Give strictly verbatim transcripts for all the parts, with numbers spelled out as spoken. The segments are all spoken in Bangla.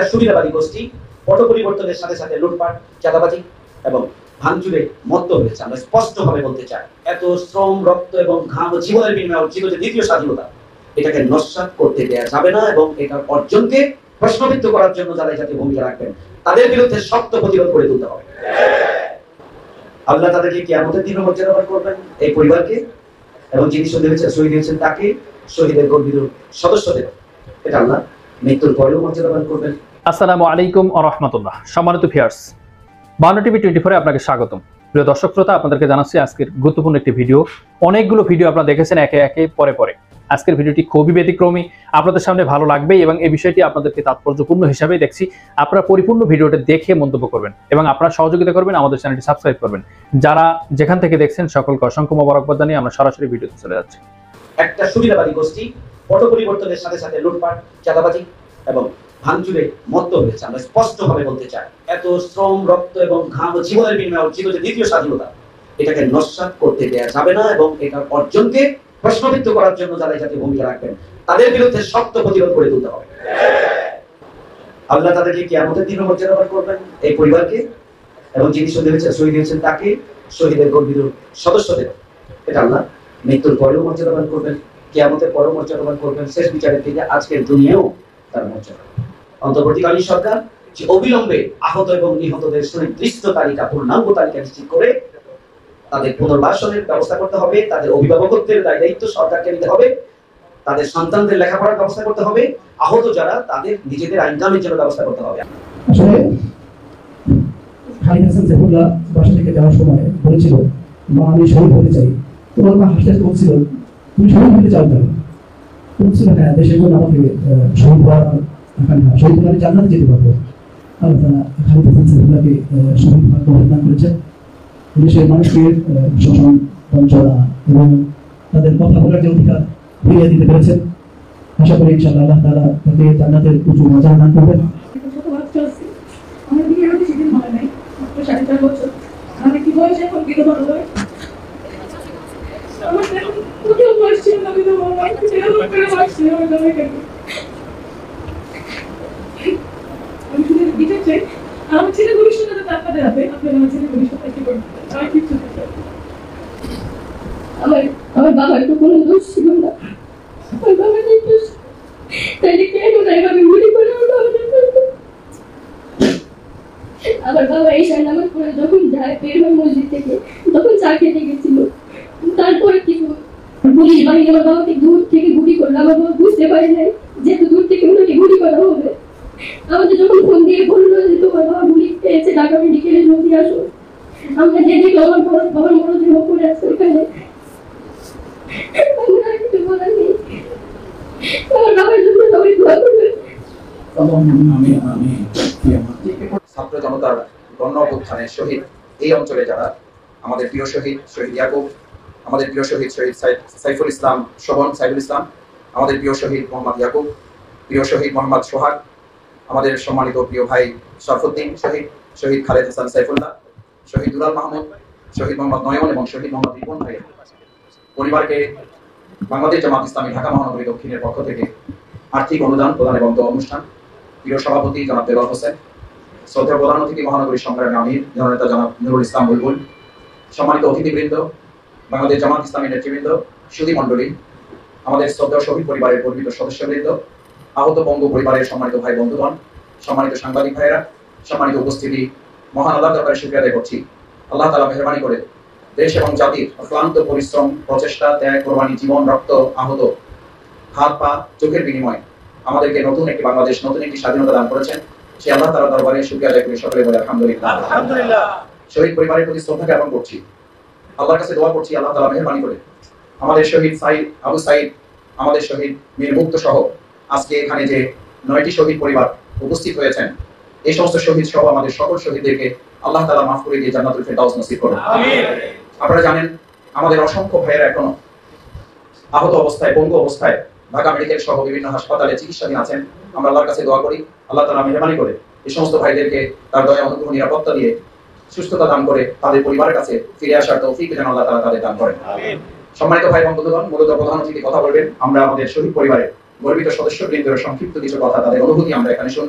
সুবিধাবাদী গোষ্ঠী পট পরিবর্তনের সাথে সাথে লুটপাট, চাঁদাবাজি এবং ভাঙচুরে মত্ত হয়েছে। আমরা স্পষ্টভাবে বলতে চাই, এত শ্রম, রক্ত এবং ঘাম ও জীবনের বিনিময়ে অর্জিত যে দ্বিতীয় স্বাধীনতা, এটাকে নস্যাৎ করতে দেওয়া যাবে না এবং এটার অর্জনকে প্রশ্নবিদ্ধ করার জন্য যারা জাতীয় ভূমিকা রাখবেন তাদের বিরুদ্ধে শক্ত প্রতিরোধ করে তুলতে হবে। আল্লাহ তাদেরকে কিয়ামতের দিনে মর্যাদাবান করবেন, এই পরিবারকে এবং যিনি শহীদ হয়েছেন শহীদ হয়েছেন তাকে, শহীদের গর্বিত সদস্যদের, এটা আল্লাহ মৃত্যুর পরেও মর্যাদাবান করবেন। আসসালামু আলাইকুম ওয়া রাহমাতুল্লাহ। সম্মানিত ভিউয়ার্স, বায়ান্ন টিভি টোয়েন্টি ফোর এ আপনাকে স্বাগতম। প্রিয় দর্শক শ্রোতা, আপনাদেরকে জানাচ্ছি আজকের গুরুত্বপূর্ণ একটি ভিডিও। অনেকগুলো ভিডিও আপনারা দেখেছেন একে একে পরে পরে। আজকের ভিডিওটি খুবই ব্যতিক্রমী, আপনাদের সামনে ভালো লাগবে এবং এই বিষয়টি আপনাদেরকে তাৎপর্যপূর্ণ হিসাবেই দেখছি। আপনারা পরিপূর্ণ ভিডিওটা দেখে মন্তব্য করবেন এবং আপনারা সহযোগিতা করবেন, আমাদের চ্যানেলটি সাবস্ক্রাইব করবেন। যারা যেখান থেকে দেখছেন সকলকে অসংখ্য মোবারকবাদ জানিয়ে আমরা সরাসরি ভিডিওতে চলে যাচ্ছি। একটা সুবিধাবাদী গোষ্ঠী পট পরিবর্তনের সাথে সাথে লুটপাট, চাঁদাবাজি এবং ভাঙচুরে মত্ত হয়েছে। আমরা স্পষ্টভাবে বলতে চাই, এত শ্রম, রক্ত এবং ঘাম ও জীবনের বিনিময়ে অর্জিত যে দ্বিতীয় স্বাধীনতা, এটাকে নস্যাৎ করতে দেওয়া যাবে না এবং এটার অর্জনকে প্রশ্নবিদ্ধ করার জন্য যারা জাতীয় ভূমিকা রাখবেন তাদের বিরুদ্ধে শক্ত প্রতিরোধ করে তুলতে হবে। আল্লাহ তাদেরকে কিয়ামতের দিনে মর্যাদাবান করবেন, এই পরিবারকে এবং যিনি শহীদ হয়েছেন শহীদ হয়েছেন তাকে, শহীদের গর্বিত সদস্যদের, এটা আল্লাহ মৃত্যুর পরেও মর্যাদাবান করবেন, কিয়ামতের পরেও মর্যাদাবান করবেন, শেষ বিচারের থেকে আজকের দুনিয়াও তার মর্যাদা। অন্তর্বর্তীকালীন সরকার যে অবিলম্বে আহত এবং নিহতদের সুনির্দিষ্ট তালিকা, পূর্ণাঙ্গ তালিকা নিশ্চিত করে তাদের পুনর্বাসনের ব্যবস্থা করতে হবে, তাদের অভিভাবকত্বের দায় দায়িত্ব সরকারকে নিতে হবে, তাদের সন্তানদের লেখাপড়ার ব্যবস্থা করতে হবে, আহত যারা তাদের নিজেদের ইনকামের জন্য ব্যবস্থা করতে হবে। আসলে খালিদ হাসান সাইফুল্লাহ বাসা থেকে যাওয়ার সময় বলেছিল, মা আমি শহীদ হতে চাই। তোমার মা হাসতে হাসতে বলছিল, তুমি শহীদ হতে চাও কেন? বলছিল, হ্যাঁ, দেশের জন্য আমাকে শহীদ হওয়ার আকাঙ্ক্ষা, শহীদ হলে আমি জান্নাতে যেতে পারবো। আল্লাহ তাআলা খালিদ হাসান সাইফুল্লাহকে শহীদ ভাগ্য প্রদান করেছেন। দেশের মানুষকে শোষণ, বঞ্চনা এবং তাদের কথা বলার যে অধিকার ফিরিয়ে দিতে পেরেছেন। আশা করি ইনশাআল্লাহ আল্লাহ তাআলা তাকে জান্নাতের উঁচু মর্যাদা দান করবেন। আমার ছেলে ভবিষ্যৎটা আপনাদের হাতে, আপনারা আমার ছেলে ভবিষ্যৎ কি করবেন? আমি কিছু আমার আমার বাবার তো কোনো দোষ ছিল না, আমার বাবার দোষ, তাইলে কেন না এভাবে গুলি করে আমার বাবাদের করতো? আমার বাবা এই সাইড নামাজ পড়ে যখন যায় বের হয় মসজিদ থেকে, তখন চা খেতে গেছিল, তারপরে কিছু পুলিশ বাহিনী আমার বাবাকে দূর থেকে গুলি করলো। আমার বাবা বুঝতে পারে নাই যেহেতু দূর থেকে ওনাকে গুলি করা হবে। আমাদের যখন ফোন দিয়ে বললো যে তোমার বাবা গুলি পেয়েছে, ঢাকা মেডিকেলে জলদি আসো, আমরা যে দেখলো আমার বড় বাবার মনোযোগ করে আছে ওখানে। আমরা কিছু বলার নেই, আমার বাবার জন্য সবাই দোয়া করবেন। ছাত্র জনতার গণ অভ্যুত্থানে শহীদ এই অঞ্চলে যারা, আমাদের প্রিয় শহীদ শহীদ ইয়াকুব, আমাদের প্রিয় শহীদ শহীদ সাইফুল ইসলাম শোভন সাইফুল ইসলাম, আমাদের প্রিয় শহীদ মোহাম্মদ ইয়াকুব, প্রিয় শহীদ মোহাম্মদ সোহাগ, আমাদের সম্মানিত প্রিয় ভাই শরফুদ্দিন শহীদ, শহীদ খালেদ হাসান সাইফুল্লাহ, শহীদ দুলাল মাহমুদ, শহীদ মোহাম্মদ নয়ন এবং শহীদ মোহাম্মদ রিপন ভাইয়ের পরিবারকে বাংলাদেশ জামাত ইসলামী ঢাকা মহানগরী দক্ষিণের পক্ষ থেকে আর্থিক অনুদান প্রদান এবং অনুষ্ঠান প্রিয় সভাপতি জনাব দেওয়ার হোসেন, শ্রদ্ধা প্রধান অতিথি মহানগরীর সংগ্রামী আমির জননেতা জনাব নুরুল ইসলাম বুলবুল, সম্মানিত অতিথিবৃন্দ, বাংলাদেশ জামাত ইসলামী নেতৃবৃন্দ, সুধী মণ্ডলী, আমাদের শ্রদ্ধা শহীদ পরিবারের গর্বিত সদস্যবৃন্দ, আহত বঙ্গ পরিবারের সম্মানিত ভাই বন্ধুগণ, সম্মানিত সাংবাদিক ভাইয়েরা, সম্মানিত উপস্থিতি, মহান আল্লাহ তাআলার শুকরিয়া আদায় করছি। আল্লাহ তাআলা মেহেরবানি করে দেশ এবং জাতির অক্লান্ত পরিশ্রম, প্রচেষ্টা, ত্যাগ, কোরবানি, জীবন, রক্ত, আহত, হাত পা, চোখের বিনিময়ে আমাদেরকে নতুন একটি বাংলাদেশ, নতুন একটি স্বাধীনতা দান করেছেন। সেই আল্লাহ তাআলার দরবারে শুকরিয়া আদায় করি সকলে বলে আলহামদুলিল্লাহ। আলহামদুলিল্লাহ। শহীদ পরিবারের প্রতি শ্রদ্ধা জ্ঞাপন করছি, আল্লাহর কাছে দোয়া করছি আল্লাহ তাআলা মেহেরবানি করে আমাদের শহীদ সাইদ আবু সাইদ, আমাদের শহীদ মীর মুক্ত সহ আজকে এখানে যে নয়টি শহীদ পরিবার উপস্থিত হয়েছেন, এই সমস্ত শহীদ সহ আমাদের সকল শহীদদেরকে আল্লাহ তাআলা মাফ করে দিয়ে জান্নাতুল ফেরদাউস নসিব করুন। আমিন। আপনারা জানেন আমাদের অসংখ্য ভাইয়েরা এখনো আহত অবস্থায়, পঙ্গু অবস্থায় ঢাকা মেডিকেল সহ বিভিন্ন হাসপাতালে চিকিৎসাধীন আছেন। আমরা আল্লাহর কাছে দোয়া করি আল্লাহ তাআলা মেহেরবানি করে এই সমস্ত ভাইদেরকে তার দয়া অনুগ্রহ নিরাপত্তা দিয়ে সুস্থতা দান করে তাদের পরিবারের কাছে ফিরে আসার তৌফিক যেন আল্লাহ তাআলা তাদের দান করেন। আমিন। সম্মানিত ভাই বন্ধুগণ, মূলত প্রধান অতিথি কথা বলবেন। আমরা আমাদের শহীদ পরিবারের গর্বিত সদস্যবৃন্দের সংক্ষিপ্ত কিছু কথা, তাদের অনুভূতি আমরা এখানে শুনবো।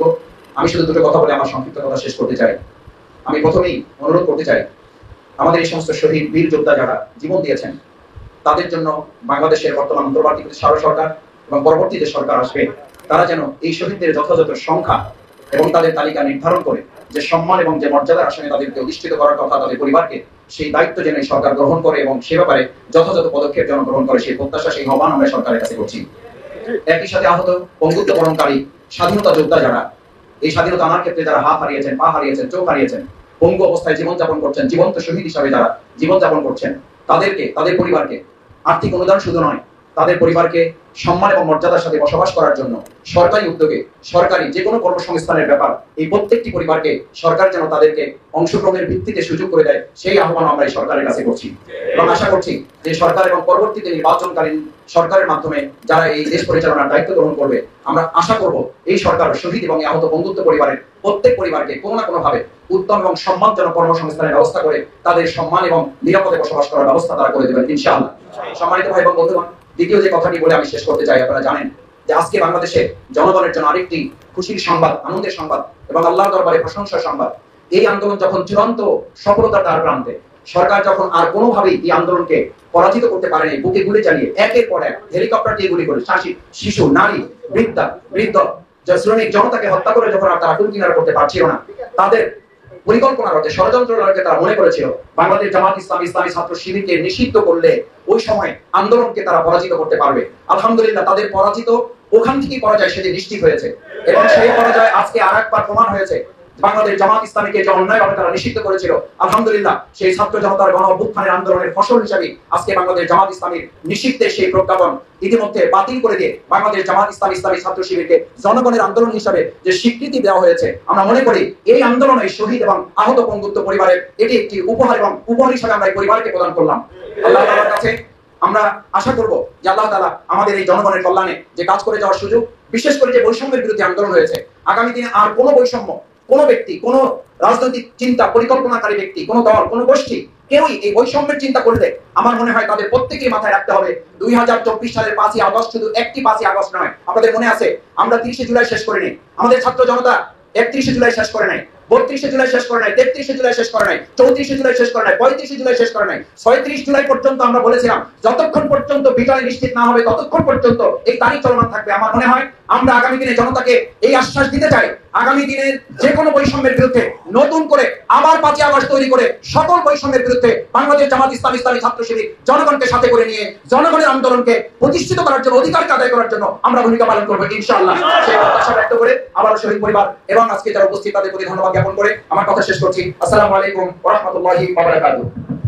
আমি শুধু দুটো কথা বলে আমার সংক্ষিপ্ত কথা শেষ করতে চাই। আমি প্রথমেই অনুরোধ করতে চাই, আমাদের এই সমস্ত শহীদ বীর যোদ্ধা যারা জীবন দিয়েছেন, তাদের জন্য বাংলাদেশের বর্তমান অন্তর্বর্তীকালীন সরকার এবং পরবর্তী যে সরকার আসবে, তারা যেন এই শহীদদের যথাযথ সংখ্যা এবং তাদের তালিকা নির্ধারণ করে যে সম্মান এবং যে মর্যাদার আসনে তাদেরকে অধিষ্ঠিত করার কথা তাদের পরিবারকে, সেই দায়িত্ব যেন এই সরকার গ্রহণ করে এবং সে ব্যাপারে যথাযথ পদক্ষেপ যেন গ্রহণ করে, সেই প্রত্যাশা, সেই আহ্বান আমরা সরকারের কাছে করছি। একই সাথে আহত পঙ্গুত্ব বরণকারী স্বাধীনতা যোদ্ধা যারা, এই স্বাধীনতা আনার ক্ষেত্রে যারা হাত হারিয়েছেন, পা হারিয়েছেন, চোখ হারিয়েছেন, পঙ্গু অবস্থায় জীবনযাপন করছেন, জীবন্ত শহীদ হিসাবে যারা জীবনযাপন করছেন, তাদেরকে, তাদের পরিবারকে আর্থিক অনুদান শুধু নয়, তাদের পরিবারকে সম্মান এবং মর্যাদার সাথে বসবাস করার জন্য সরকারি উদ্যোগে, সরকারি যে কোনো কর্মসংস্থানের ব্যাপার, এই প্রত্যেকটি পরিবারকে সরকার যেন তাদেরকে অংশগ্রহণের ভিত্তিতে সুযোগ করে দেয়, সেই আহ্বান আমরা এই সরকারের কাছে করছি এবং আশা করছি যে সরকার এবং পরবর্তীতে নির্বাচনকালীন সরকারের মাধ্যমে যারা এই দেশ পরিচালনার দায়িত্ব গ্রহণ করবে, আমরা আশা করব এই সরকার শহীদ এবং আহত বন্ধুত্ব পরিবারের প্রত্যেক পরিবারকে কোনো না কোনো ভাবে উত্তম এবং সম্মানজনক কর্মসংস্থানের ব্যবস্থা করে তাদের সম্মান এবং নিরাপদে বসবাস করার ব্যবস্থা তারা করে দেবেন ইনশাআল্লাহ। সম্মানিত ভাই এবং বন্ধুগণ, দ্বিতীয় যে কথাটি বলে আমি শেষ করতে চাই, আপনারা জানেন যে আজকে বাংলাদেশে জনগণের জন্য আরেকটি খুশির সংবাদ, আনন্দের সংবাদ এবং আল্লাহর দরবারে প্রশংসার সংবাদ। এই আন্দোলন যখন চূড়ান্ত সফলতার দ্বার প্রান্তে, সরকার যখন আর কোনোভাবেই এই আন্দোলনকে পরাজিত করতে পারেনি, বুকে গুলি চালিয়ে একের পর এক হেলিকপ্টার দিয়ে গুলি করে শাসিত শিশু, নারী, বৃদ্ধা, বৃদ্ধ, শ্রমিক জনতাকে হত্যা করে যখন আর তারা কুল কিনারা করতে পারছিল না, তাদের পরিকল্পনা করতে, ষড়যন্ত্র করতে তারা মনে করেছিল বাংলাদেশ জামাত ইসলামী, ইসলামী ছাত্র শিবিরকে নিষিদ্ধ করলে ওই সময় আন্দোলনকে তারা পরাজিত করতে পারবে। আলহামদুলিল্লাহ তাদের পরাজিত ওখান থেকেই পরাজয় সেদিন নিশ্চিত হয়েছে এবং সেই পরাজয় আজকে আর একবার প্রমাণ হয়েছে। বাংলাদেশ জামাত ইসলামীকে যে অন্যায়ভাবে তারা নিষিদ্ধ করেছিল, আলহামদুলিল্লাহ সেই ছাত্র জনতার গণ অভ্যুত্থানের আন্দোলনের ফসল হিসেবে আজকে বাংলাদেশ জামাত ইসলামীর নিষিদ্ধের সেই প্রজ্ঞাপন ইতিমধ্যে বাতিল করে দিয়ে বাংলাদেশ জামাত ইসলামী, ইসলামী ছাত্র শিবিরকে জনগণের আন্দোলন হিসাবে যে স্বীকৃতি দেওয়া হয়েছে, আমরা মনে করি এই আন্দোলনে শহীদ এবং আহত পঙ্গুত্ব পরিবারের এটি একটি উপহার এবং উপহার হিসাবে আমরা এই পরিবারকে প্রদান করলাম। আল্লাহ তাআলার কাছে আমরা আশা করব যে আল্লাহ তাআলা আমাদের এই জনগণের কল্যাণে যে কাজ করে যাওয়ার সুযোগ, বিশেষ করে যে বৈষম্যের বিরুদ্ধে আন্দোলন হয়েছে, আগামী দিনে আর কোনো বৈষম্য, কোনো ব্যক্তি, কোনো রাজনৈতিক চিন্তা পরিকল্পনাকারী ব্যক্তি, কোনো দল, কোনো গোষ্ঠী কেউই এই বৈষম্যের চিন্তা করলে আমার মনে হয় তাদের প্রত্যেকেই মাথায় রাখতে হবে দুই হাজার চব্বিশ সালের পাঁচই আগস্ট শুধু একটি পাঁচই আগস্ট নয়। আপনাদের মনে আছে আমরা তিরিশে জুলাই শেষ করিনি, আমাদের ছাত্র জনতা একত্রিশে জুলাই শেষ করে নাই, বত্রিশে জুলাই শেষ করে নাই, তেত্রিশে জুলাই শেষ করে নাই, চৌত্রিশে জুলাই শেষ করে নাই, পঁয়ত্রিশে জুলাই শেষ করে নাই, ছয়ত্রিশ জুলাই পর্যন্ত আমরা বলেছিলাম যতক্ষণ পর্যন্ত বিজয় নিশ্চিত না হবে ততক্ষণ পর্যন্ত এই তারিখ চলমান থাকবে। আমার মনে হয় আমরা আগামী দিনে জনতাকে এই আশ্বাস দিতে চাই, আগামী দিনের যে কোনো বৈষম্যের বিরুদ্ধে নতুন করে আবার পাঁচই আগস্ট তৈরি করে সকল বৈষম্যের বিরুদ্ধে বাংলাদেশ জামাত ইসলামী, ইসলামী ছাত্র শিবির জনগণকে সাথে করে নিয়ে জনগণের আন্দোলনকে প্রতিষ্ঠিত করার জন্য, অধিকারকে আদায় করার জন্য আমরা ভূমিকা পালন করবো ইনশাআল্লাহ। সেই প্রত্যাশা ব্যক্ত করে আবারও শহীদ পরিবার এবং আজকে যারা উপস্থিত তাদের প্রতি ধন্যবাদ জ্ঞাপন করে আমার কথা শেষ করছি। আসসালামু আলাইকুম ওয়া রাহমাতুল্লাহি ওয়া বারাকাতুহু।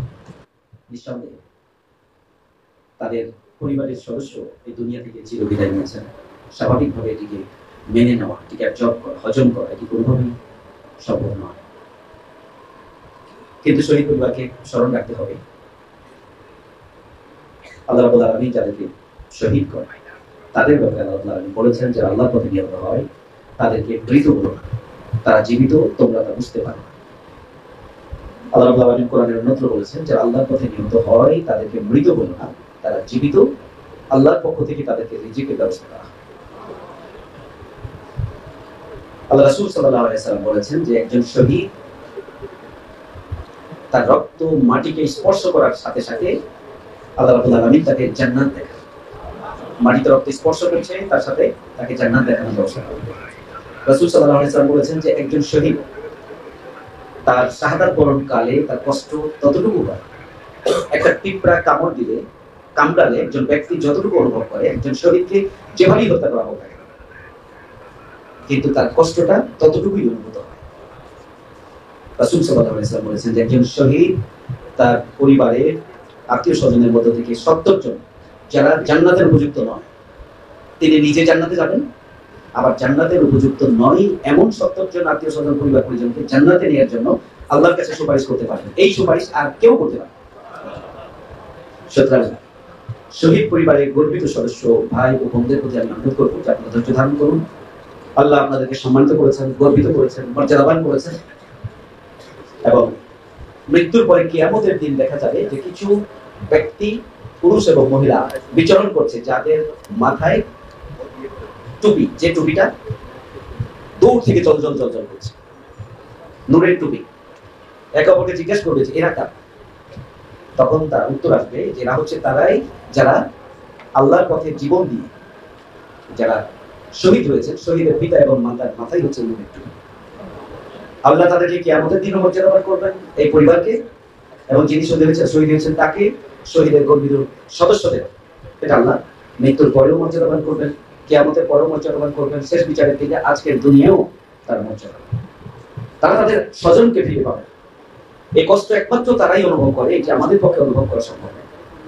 নিঃসন্দেহে তাদের পরিবারের সদস্য এই দুনিয়া থেকে চিরবিদায় নিয়েছেন। স্বাভাবিকভাবে এটিকে মেনে নেওয়া, এটিকে অ্যাবজর্ব করা, হজম করা এটি কোনোভাবেই সম্ভব নয়, কিন্তু শহীদ পরিবারকে স্মরণ রাখতে হবে। আল্লাহ রাব্বুল আলামিন যাদেরকে শহীদ করে তাদের ব্যাপারে আল্লাহ রাব্বুল আলামিন বলেছেন যে আল্লাহর পথে নিহত হয় তাদেরকে মৃত বলো না, তারা জীবিত, তোমরা তা বুঝতে পারো। আল্লাহ রাব্বুল আলামিন কোরআনের অন্যত্র বলেছেন যে আল্লাহর পথে নিহত হয় তাদেরকে মৃত বলো না, তারা জীবিত, আল্লাহর পক্ষ থেকে তাদেরকে রিজিকের ব্যবস্থা করা। আল্লাহ রাসূল সাল্লাল্লাহু আলাইহি ওয়াসাল্লাম বলেছেন যে একজন শহীদ তার রক্ত মাটিকে স্পর্শ করার সাথে সাথে আল্লাহ রাব্বুল আলামিন তাকে জান্নাত দেখান। মাটিতে রক্ত স্পর্শ করছে, তার সাথে তাকে জান্নাত দেখানোর ব্যবস্থা করেন। রাসূল সাল্লাল্লাহু আলাইহি ওয়াসাল্লাম বলেছেন যে একজন শহীদ তার শাহাদাত বরণ কালে তার কষ্ট ততটুকু হয়, একটা পিঁপড়া কামড় দিলে, কামড়ালে একজন ব্যক্তি যতটুকু অনুভব করে, একজন শহীদকে যেভাবেই হত্যা করা হোক কিন্তু তার কষ্টটা ততটুকুই অনুভূত হয়। রাসূল সাল্লাল্লাহু আলাইহি ওয়াসাল্লাম বলেছেন যে একজন শহীদ তার পরিবারের আত্মীয় স্বজনের মধ্য থেকে সত্তর জন যারা জান্নাতের উপযুক্ত নয়, তিনি নিজে জান্নাতে যাবেন, আবার জান্নাতের উপযুক্ত নয় এমন সত্তর জন আত্মীয় স্বজন পরিবার পরিজনকে জান্নাতে নেওয়ার জন্য আল্লাহর কাছে সুপারিশ করতে পারবেন। এই সুপারিশ আর কেউ করতে পারে। সুতরাং শহীদ পরিবারের গর্বিত সদস্য ভাই ও বোনদের প্রতি আমি অনুরোধ করবো যে আপনারা ধৈর্য ধারণ করুন। আল্লাহ আপনাদেরকে সম্মানিত করেছেন, গর্বিত করেছেন, মর্যাদাবান করেছেন এবং মৃত্যুর পরে কিয়ামতের দিন দেখা যাবে যে কিছু ব্যক্তি, পুরুষ এবং মহিলা বিচরণ করছে যাদের মাথায় টুপি, যে টুপিটা দূর থেকে জল জল জল জল করছে, নূরের টুপি। একে অপরকে জিজ্ঞেস করবে যে এরা কারা, তখন তার উত্তর আসবে যে এরা হচ্ছে তারাই যারা আল্লাহর পথে জীবন দিয়ে যারা শহীদ হয়েছে, শহীদের পিতা এবং মাতার মাথায় হচ্ছে নূরের টুপি। আল্লাহ তাদেরকে কিয়ামতের দিন মর্যাদাবান করবেন এই পরিবারকে, এবং যিনি শহীদ হয়েছেন শহীদ হয়েছেন তাকে, শহীদের গর্বিত সদস্যদের, এটা আল্লাহ মৃত্যুর পরেও মর্যাদাবান করবেন, কিয়ামতের পরেও মর্যাদাবান করবেন, শেষ বিচারের দিকে আজকের দুনিয়াও তারা মর্যাদা। তারা তাদের স্বজনকে ফিরে পাবে। এই কষ্ট একমাত্র তারাই অনুভব করে, এটি আমাদের পক্ষে অনুভব করা সম্ভব নয়।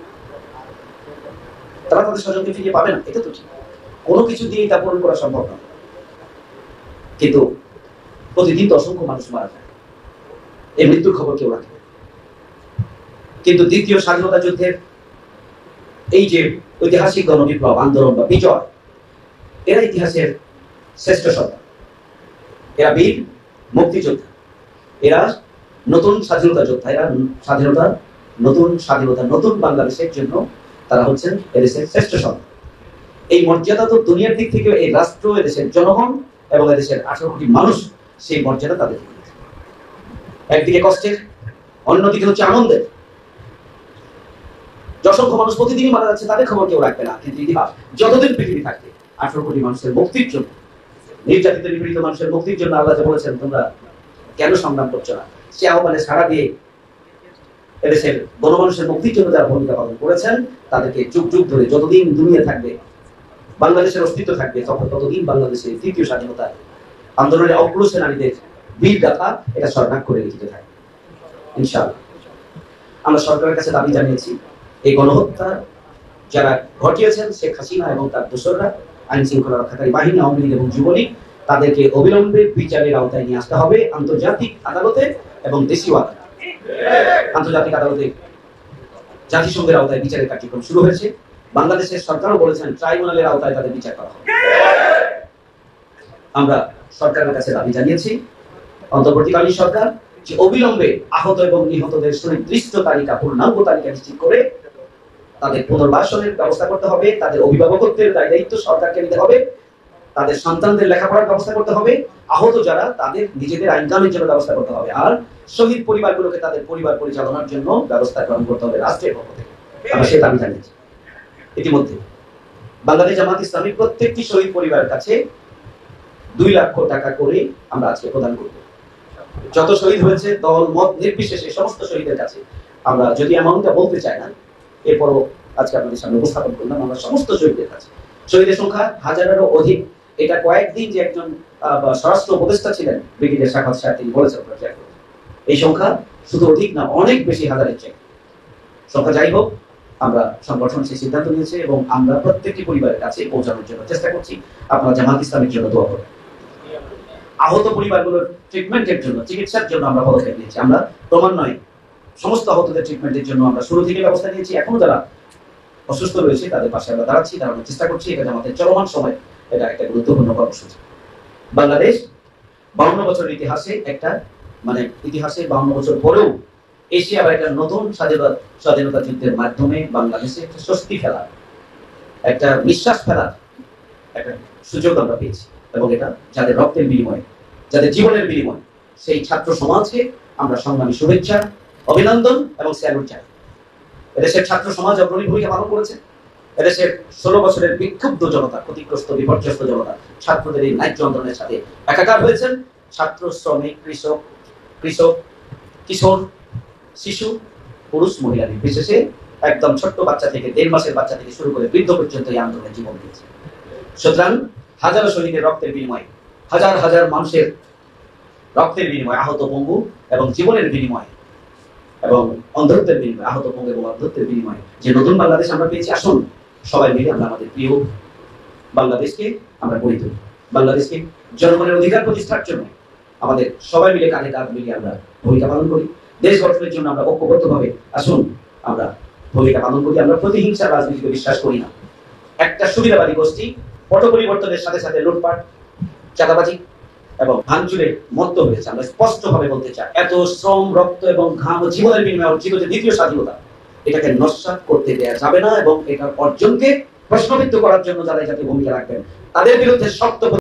তারা তাদের স্বজনকে ফিরে পাবে না, এটা তো ঠিক, কোনো কিছু দিয়ে তা পূরণ করা সম্ভব নয়। কিন্তু প্রতিদিন তো অসংখ্য মানুষ মারা যায়, এই মৃত্যুর খবর কেউ রাখে। কিন্তু দ্বিতীয় স্বাধীনতা যুদ্ধের এই যে ঐতিহাসিক গণবিপ্লব আন্দোলন বা বিজয়, এরা ইতিহাসের শ্রেষ্ঠ সন্তান, এরা বীর মুক্তিযোদ্ধা, এরা নতুন স্বাধীনতা যোদ্ধা, এরা স্বাধীনতা নতুন স্বাধীনতা নতুন বাংলাদেশের জন্য তারা হচ্ছেন এদেশের শ্রেষ্ঠ সন্তান। এই মর্যাদা তো দুনিয়ার দিক থেকে এই রাষ্ট্র, এদেশের জনগণ এবং এদেশের আঠারো কোটি মানুষ সেই মর্যাদা তাদের দিয়েছে। একদিকে কষ্টের, অন্যদিকে হচ্ছে আনন্দের। অসংখ্য মানুষ প্রতিদিনই মারা যাচ্ছে, তাদের খবর কেউ রাখবে না। কিন্তু ইতিহাস যতদিন পৃথিবী থাকবে আঠারো কোটি মানুষের মুক্তির জন্য, নির্যাতিত নিপীড়িত মানুষের মুক্তির জন্য আল্লাহ যে বলেছেন তোমরা কেন সংগ্রাম করছো না, সে আহ্বানে সাড়া দিয়ে এদেশের গণমানুষের মুক্তির জন্য যারা ভূমিকা পালন করেছেন তাদেরকে যুগ যুগ ধরে যতদিন দুনিয়া থাকবে, বাংলাদেশের অস্তিত্ব থাকবে, তখন ততদিন বাংলাদেশের তৃতীয় স্বাধীনতা আন্দোলনের অগ্রসর সেনানীদের বীর গাথা এটা স্মরণ করে লিখিতে থাকে ইনশাআল্লাহ। আমরা সরকারের কাছে দাবি জানিয়েছি এই গণহত্যা যারা ঘটিয়েছেন শেখ হাসিনা এবং তার দোসররা, আইন শৃঙ্খলা রক্ষাকারী বাহিনী, আওয়ামী লীগ এবং যুবলীগ, তাদেরকে অবিলম্বে বিচারের আওতায় নিয়ে আসতে হবে আন্তর্জাতিক আদালতে এবং দেশীয় আদালতে। আন্তর্জাতিক আদালতে জাতিসংঘের আওতায় বিচারের কার্যক্রম শুরু হয়েছে, বাংলাদেশের সরকারও বলেছেন ট্রাইব্যুনালের আওতায় তাদের বিচার করা হবে। আমরা সরকারের কাছে দাবি জানিয়েছি অন্তর্বর্তীকালীন সরকার যে অবিলম্বে আহত এবং নিহতদের সুনির্দিষ্ট তালিকা, পূর্ণাঙ্গ তালিকা নিশ্চিত করে তাদের পুনর্বাসনের ব্যবস্থা করতে হবে, তাদের অভিভাবকত্বের দায় দায়িত্ব সরকারকে নিতে হবে, তাদের সন্তানদের লেখাপড়ার ব্যবস্থা করতে হবে, আহত যারা তাদের নিজেদের আইনকানুনের জন্য ব্যবস্থা করতে হবে, আর শহীদ পরিবারগুলোকে তাদের পরিবার পরিচালনার জন্য ব্যবস্থা গ্রহণ করতে হবে রাষ্ট্রের পক্ষ থেকে। আমরা সে দাবি জানিয়েছি। ইতিমধ্যে বাংলাদেশ জামাত ইসলামী প্রত্যেকটি শহীদ পরিবারের কাছে দুই লক্ষ টাকা করে আমরা আজকে প্রদান করব। যত শহীদ হয়েছে দল মত নির্বিশেষে সমস্ত শহীদের কাছে আমরা, যদি অ্যামাউন্টটা বলতে চাই না, এরপরও আজকে আপনাদের সামনে উপস্থাপন করলাম, আমরা সমস্ত শহীদের কাছে, শহীদের সংখ্যা হাজারেরও অধিক। এটা কয়েকদিন যে একজন স্বরাষ্ট্র উপদেষ্টা ছিলেন ব্রিগেডিয়ার শাখাত সাহেব, তিনি বলেছেন এই সংখ্যা শুধু অধিক না, অনেক বেশি, হাজারের চেয়ে। সংখ্যা যাই হোক, আমরা সংগঠন সেই সিদ্ধান্ত নিয়েছে এবং আমরা প্রত্যেকটি পরিবারের কাছে পৌঁছানোর জন্য চেষ্টা করছি। আপনারা জামাত ইসলামের জন্য দোয়া করবেন। আহত পরিবারগুলোর ট্রিটমেন্টের জন্য, চিকিৎসার জন্য আমরা পদক্ষেপ নিয়েছি। আমরা ক্রমান্বয়ে সমস্ত আহতদের ট্রিটমেন্টের জন্য আমরা শুরু থেকে ব্যবস্থা নিয়েছি। এখনো যারা অসুস্থ রয়েছে তাদের পাশে আমরা দাঁড়াচ্ছি, দাঁড়ানোর চেষ্টা করছি। এটা আমাদের চলমান সময় এটা একটা গুরুত্বপূর্ণ কর্মসূচি। বাংলাদেশ বাউন্ন বছরের ইতিহাসে একটা, মানে ইতিহাসে বাউন্ন বছর পরেও এশিয়া বা একটা নতুন স্বাধীনতা স্বাধীনতা যুদ্ধের মাধ্যমে বাংলাদেশে একটা স্বস্তি ফেলা, একটা নিঃশ্বাস ফেলার একটা সুযোগ আমরা পেয়েছি। এবং এটা যাদের রক্তের বিনিময়ে, যাদের জীবনের বিনিময়ে, সেই ছাত্র সমাজকে আমরা সংগ্রামী শুভেচ্ছা, অভিনন্দন এবং স্যালুট জানাই। এদেশের ছাত্র সমাজ অগ্রণী ভূমিকা পালন করেছে। এদেশের ষোলো বছরের বিক্ষুব্ধ জনতা, ক্ষতিগ্রস্ত বিপর্যস্ত জনতা ছাত্রদের এই ন্যায্য আন্দোলনের সাথে একাকার হয়েছেন। ছাত্র, শ্রমিক, কৃষক, কৃষক, কিশোর, শিশু, পুরুষ, মহিলা নির্বিশেষে একদম ছোট্ট বাচ্চা থেকে, দেড় মাসের বাচ্চা থেকে শুরু করে বৃদ্ধ পর্যন্ত এই আন্দোলনে জীবন দিয়েছে। সুতরাং হাজারো শহীদের রক্তের বিনিময়ে, হাজার হাজার মানুষের রক্তের বিনিময়ে, আহত পঙ্গু এবং জীবনের বিনিময়ে এবং অন্ধত্বের বিনিময়ে, আহত পঙ্গু এবং অন্ধত্বের বিনিময়ে যে নতুন বাংলাদেশ আমরা পেয়েছি, আসুন সবাই মিলে আমরা আমাদের প্রিয় বাংলাদেশকে আমরা গড়ে তুলি। বাংলাদেশকে জনগণের অধিকার প্রতিষ্ঠার জন্য আমাদের সবাই মিলে কাঁধে কাঁধ মিলিয়ে আমরা ভূমিকা পালন করি। দেশ গঠনের জন্য আমরা ঐক্যবদ্ধভাবে আসুন আমরা ভূমিকা পালন করি। আমরা প্রতিহিংসার রাজনীতিকে বিশ্বাস করি না। একটা সুবিধাবাদী গোষ্ঠী পট পরিবর্তনের সাথে সাথে লুটপাট, চাঁদাবাজি এবং ভাঙচুরে মত্ত হয়েছে। আমরা স্পষ্টভাবে বলতে চাই, এত শ্রম, রক্ত এবং ঘাম ও জীবনের বিনিময়ে অর্জিত যে দ্বিতীয় স্বাধীনতা, এটাকে নস্যাৎ করতে দেওয়া যাবে না। এবং এটার অর্জনকে প্রশ্নবিদ্ধ করার জন্য যারা যাতে ভূমিকা রাখবেন তাদের বিরুদ্ধে শক্ত